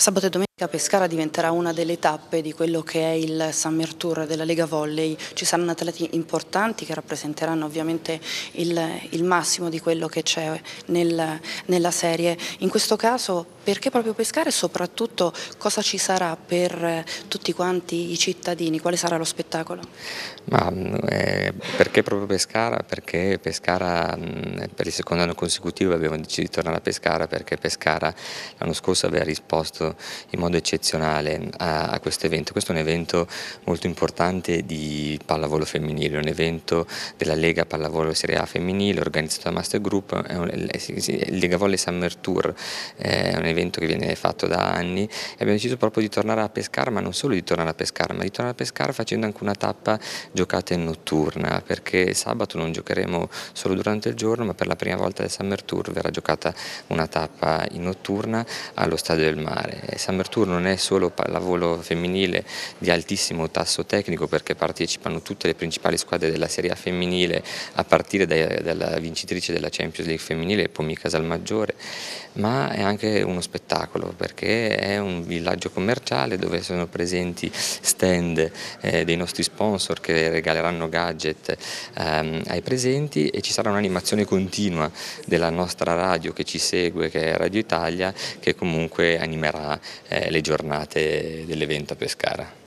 Sabato e domenica Pescara diventerà una delle tappe di quello che è il Summer Tour della Lega Volley. Ci saranno atleti importanti che rappresenteranno ovviamente il massimo di quello che c'è nella serie. In questo caso perché proprio Pescara e soprattutto cosa ci sarà per tutti quanti i cittadini? Quale sarà lo spettacolo? Perché proprio Pescara? Perché Pescara per il secondo anno consecutivo abbiamo deciso di tornare a Pescara, perché Pescara l'anno scorso aveva risposto in modo eccezionale a questo evento. Questo è un evento molto importante di pallavolo femminile, un evento della Lega Pallavolo Serie A femminile organizzato da Master Group, il Lega Volley Summer Tour, è un evento che viene fatto da anni e abbiamo deciso proprio di tornare a Pescara, ma non solo di tornare a Pescara, ma di tornare a Pescara facendo anche una tappa giocata in notturna, perché sabato non giocheremo solo durante il giorno, ma per la prima volta del Summer Tour verrà giocata una tappa in notturna allo Stadio del Mare. Il Summer Tour non è solo pallavolo femminile di altissimo tasso tecnico, perché partecipano tutte le principali squadre della Serie A femminile, a partire dalla vincitrice della Champions League femminile, Pomi Casalmaggiore, ma è anche uno spettacolo, perché è un villaggio commerciale dove sono presenti stand dei nostri sponsor che regaleranno gadget ai presenti, e ci sarà un'animazione continua della nostra radio che ci segue, che è Radio Italia, che comunque animerà le giornate dell'evento a Pescara.